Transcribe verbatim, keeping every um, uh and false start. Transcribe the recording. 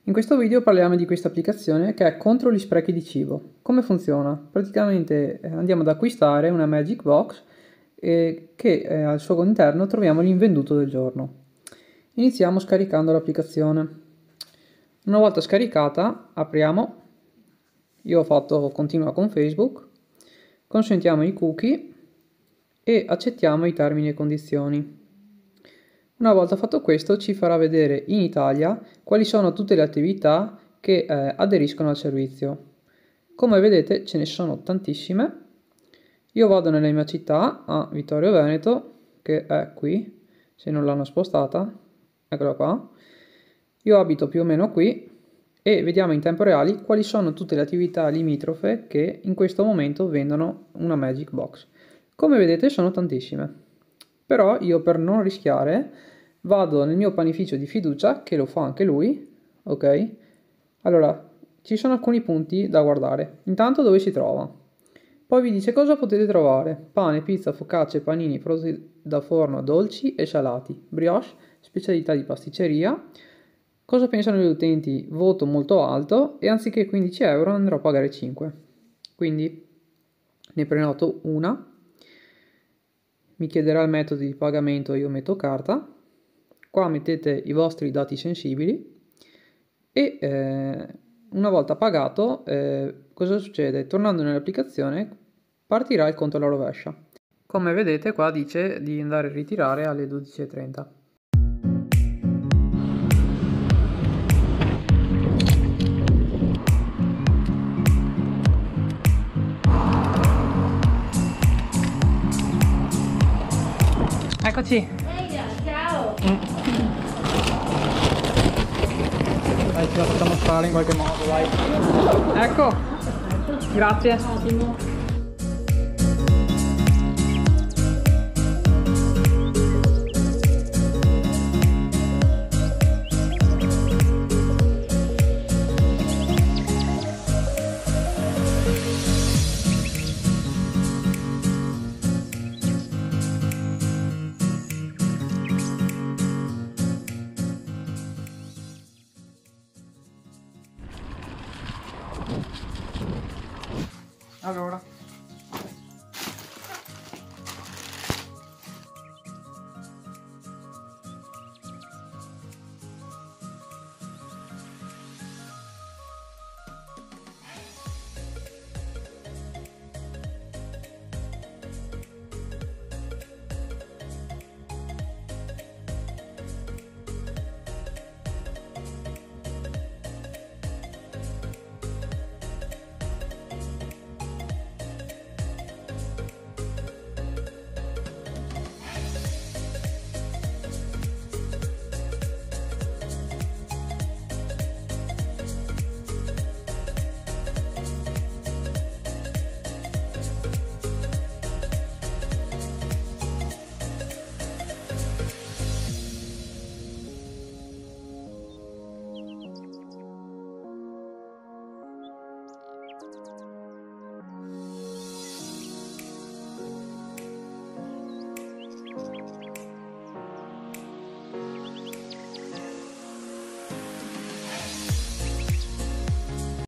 In questo video parliamo di questa applicazione che è contro gli sprechi di cibo. Come funziona? Praticamente eh, andiamo ad acquistare una Magic Box eh, che eh, al suo interno troviamo l'invenduto del giorno. Iniziamo scaricando l'applicazione. Una volta scaricata, apriamo. Io ho fatto continua con Facebook, consentiamo i cookie e accettiamo i termini e condizioni. Una volta fatto questo ci farà vedere in Italia quali sono tutte le attività che eh, aderiscono al servizio. Come vedete ce ne sono tantissime. Io vado nella mia città, a Vittorio Veneto, che è qui, se non l'hanno spostata, eccola qua. Io abito più o meno qui e vediamo in tempo reale quali sono tutte le attività limitrofe che in questo momento vendono una Magic Box. Come vedete sono tantissime. Però io, per non rischiare, vado nel mio panificio di fiducia, che lo fa anche lui, ok? Allora, ci sono alcuni punti da guardare. Intanto dove si trova. Poi vi dice cosa potete trovare. Pane, pizza, focacce, panini, prodotti da forno, dolci e salati, brioche, specialità di pasticceria. Cosa pensano gli utenti? Voto molto alto e anziché quindici euro andrò a pagare cinque. Quindi ne prenoto una. Mi chiederà il metodo di pagamento, io metto carta, qua mettete i vostri dati sensibili e eh, una volta pagato eh, cosa succede? Tornando nell'applicazione partirà il conto alla rovescia. Come vedete qua dice di andare a ritirare alle dodici e trenta. Eccoci. Ehi, ciao! Mm. Dai, ce la facciamo fare in qualche modo, dai. Ecco. Grazie. Ottimo. Allora.